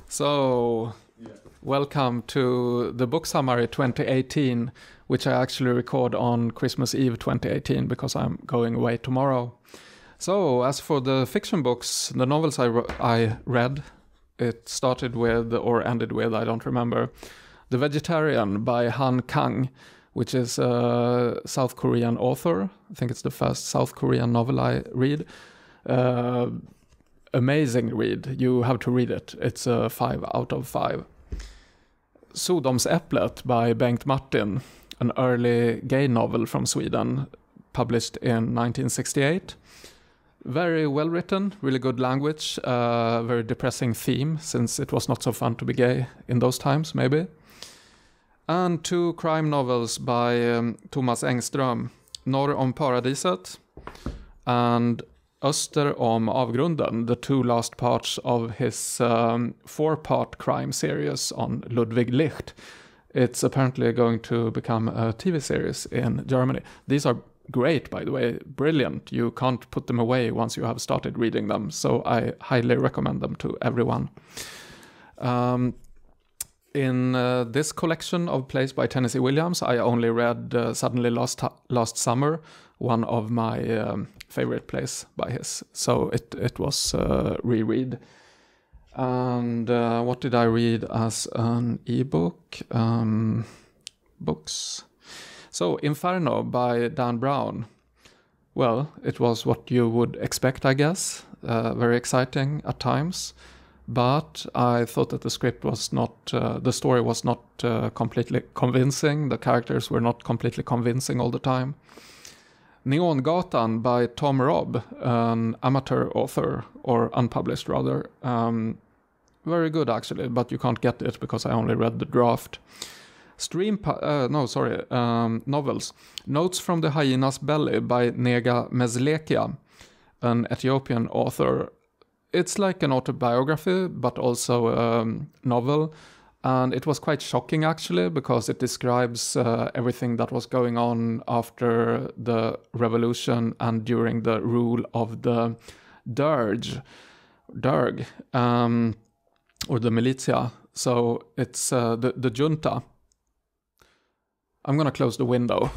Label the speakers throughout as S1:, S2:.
S1: So, welcome to the Book Summary 2018, which I actually record on Christmas Eve 2018 because I'm going away tomorrow. So, as for the fiction books, the novels I read, it started with, or ended with, I don't remember, The Vegetarian by Han Kang, which is a South Korean author. I think it's the first South Korean novel I read. Amazing read. You have to read it. It's a 5 out of 5. Sodomsäpplet by Bengt Martin, an early gay novel from Sweden, published in 1968. Very well written, really good language, very depressing theme, since it was not so fun to be gay in those times, maybe. And 2 crime novels by Thomas Engström, Norr om paradiset and Öster om avgrunden, the 2 last parts of his 4-part crime series on Ludwig Licht. It's apparently going to become a TV series in Germany. These are great, by the way, brilliant. You can't put them away once you have started reading them, so I highly recommend them to everyone. In this collection of plays by Tennessee Williams, I only read Suddenly Last Summer, one of my favorite plays by his. So it was reread. And what did I read as an ebook? Books. So Inferno by Dan Brown. Well, it was what you would expect, I guess. Very exciting at times. But I thought that the script was not, the story was not completely convincing. The characters were not completely convincing all the time. Neongatan by Tom Robb, an amateur author, or unpublished rather. Very good actually, but you can't get it because I only read the draft. Novels. Notes from the Hyena's Belly by Nega Mezlekia, an Ethiopian author. It's like an autobiography, but also a novel. And it was quite shocking, actually, because it describes everything that was going on after the revolution and during the rule of the Derg, or the militia. So it's the junta. I'm going to close the window.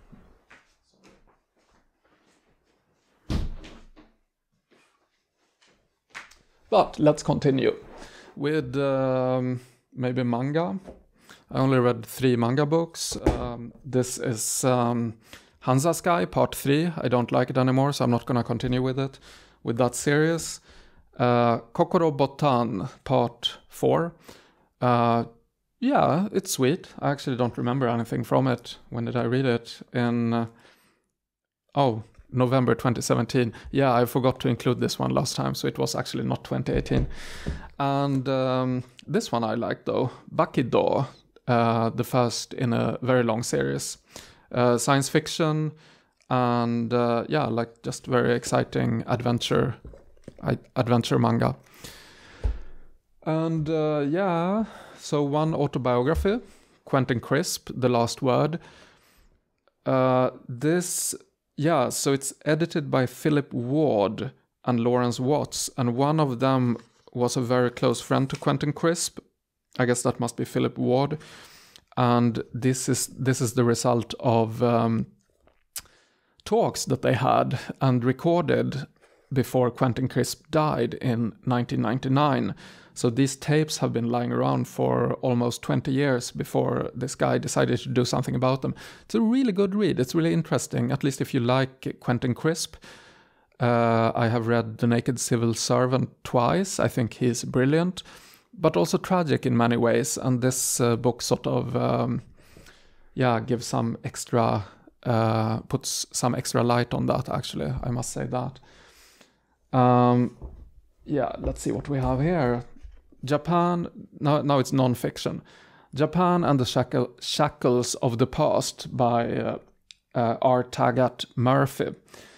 S1: But let's continue with maybe manga. I only read 3 manga books. This is Hansa Sky Part 3. I don't like it anymore, so I'm not going to continue with that series. Kokoro Botan Part 4. Yeah, it's sweet. I actually don't remember anything from it. When did I read it? In November 2017. Yeah, I forgot to include this one last time, so it was actually not 2018. And this one I like though, Bakido, the first in a very long series. Science fiction and like just very exciting adventure manga. And so one autobiography, Quentin Crisp, The Last Word. So it's edited by Philip Ward and Lawrence Watts, and one of them was a very close friend to Quentin Crisp. I guess that must be Philip Ward. And this is the result of talks that they had and recorded before Quentin Crisp died in 1999. So these tapes have been lying around for almost 20 years before this guy decided to do something about them. It's a really good read. It's really interesting, at least if you like Quentin Crisp. I have read The Naked Civil Servant twice. I think he's brilliant, but also tragic in many ways. And this book sort of, gives some extra, puts some extra light on that, actually. I must say that. Let's see what we have here. Japan, now it's non-fiction. Japan and the Shackles of the Past by R. Taggart Murphy.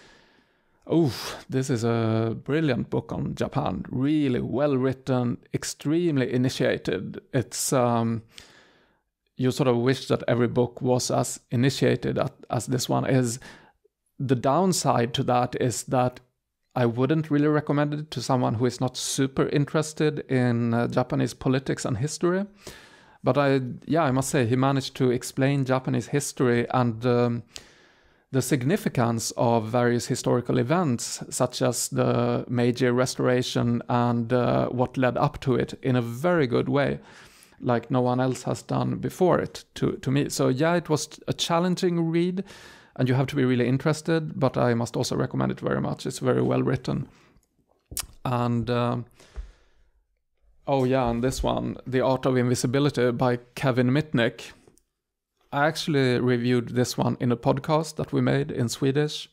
S1: This is a brilliant book on Japan. Really well written, extremely initiated. It's you sort of wish that every book was as initiated as this one is. The downside to that is that I wouldn't really recommend it to someone who is not super interested in Japanese politics and history. But I must say, he managed to explain Japanese history and the significance of various historical events, such as the Meiji Restoration and what led up to it, in a very good way, like no one else has done before it, to me. So yeah, it was a challenging read, and you have to be really interested, but I must also recommend it very much. It's very well written. And and this one, The Art of Invisibility by Kevin Mitnick. I actually reviewed this one in a podcast that we made in Swedish.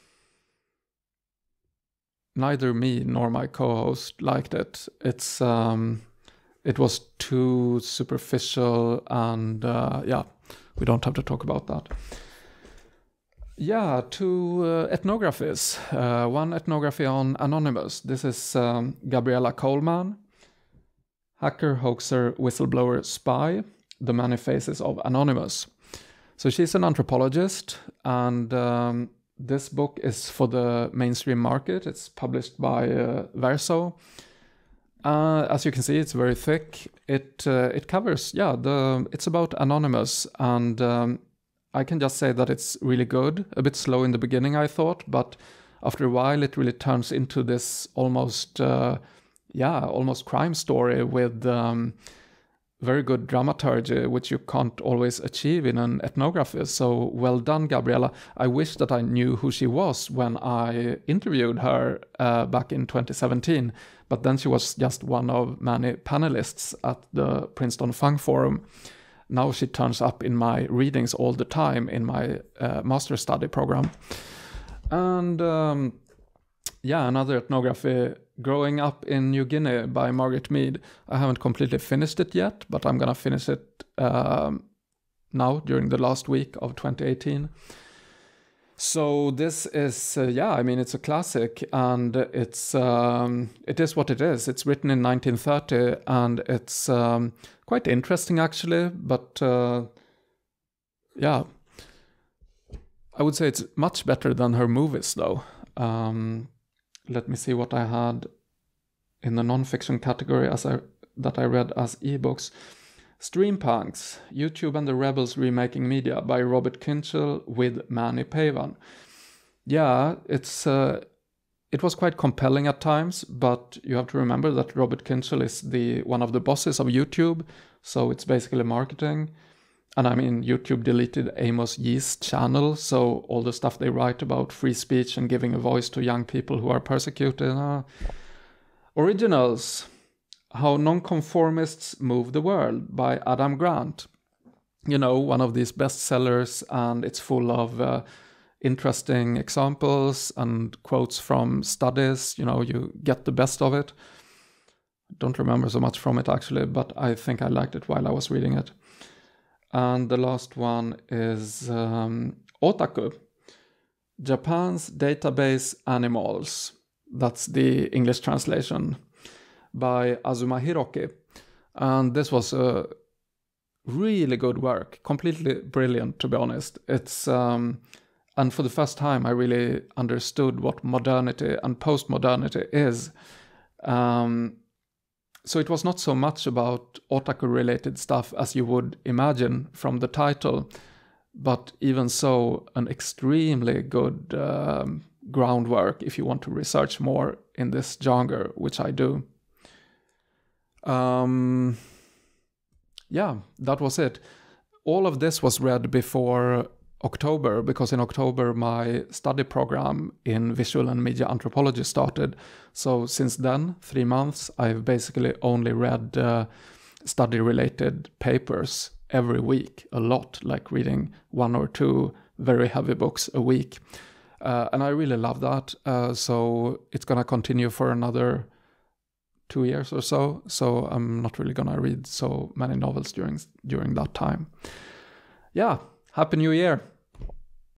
S1: Neither me nor my co-host liked it. It was too superficial, and we don't have to talk about that. Yeah, two ethnographies. One ethnography on Anonymous. This is Gabriella Coleman, Hacker, Hoaxer, Whistleblower, Spy, The Many Faces of Anonymous. So she's an anthropologist, and this book is for the mainstream market. It's published by Verso. As you can see, it's very thick. It covers, it's about Anonymous, and I can just say that it's really good. A bit slow in the beginning, I thought, but after a while it really turns into this almost crime story with very good dramaturgy, which you can't always achieve in an ethnography. So well done, Gabriella. I wish that I knew who she was when I interviewed her back in 2017, but then she was just one of many panelists at the Princeton Fung Forum. Now she turns up in my readings all the time in my master study program. And another ethnography, Growing Up in New Guinea by Margaret Mead. I haven't completely finished it yet, but I'm gonna finish it now during the last week of 2018. So this is, it's a classic, and it is what it is. It's written in 1930, and it's quite interesting actually, but I would say it's much better than her movies though. Let me see what I had in the non-fiction category that I read as ebooks. Streampunks, YouTube and the Rebels Remaking Media by Robert Kinchel with Manny Pavan. Yeah, it was quite compelling at times, but you have to remember that Robert Kinchel is one of the bosses of YouTube, so it's basically marketing. And I mean, YouTube deleted Amos Yee's channel, so all the stuff they write about free speech and giving a voice to young people who are persecuted. Originals, How Nonconformists Move the World by Adam Grant. You know, one of these bestsellers, and it's full of interesting examples and quotes from studies. You know, you get the best of it. Don't remember so much from it actually, but I think I liked it while I was reading it. And the last one is Otaku, Japan's Database Animals. That's the English translation, by Azuma Hiroki. And this was a really good work, completely brilliant, to be honest. It's and for the first time I really understood what modernity and postmodernity is. So it was not so much about otaku-related stuff as you would imagine from the title, but even so, an extremely good groundwork if you want to research more in this genre, which I do. That was it. All of this was read before October, because in October my study program in visual and media anthropology started. So since then, 3 months, I've basically only read study-related papers every week, a lot, like reading 1 or 2 very heavy books a week. And I really love that. So it's gonna continue for another 2 years or so. So I'm not really gonna read so many novels during that time. Yeah, Happy New Year!